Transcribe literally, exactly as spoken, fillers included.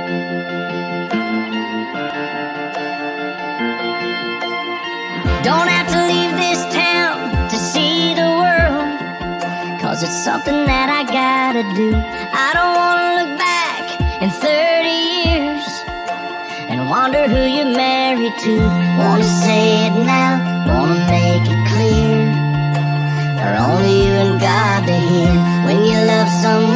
Don't have to leave this town to see the world, 'cause it's something that I gotta do. I don't wanna look back in thirty years and wonder who you're married to. Wanna say it now, wanna make it clear, for only you and God to hear. When you love someone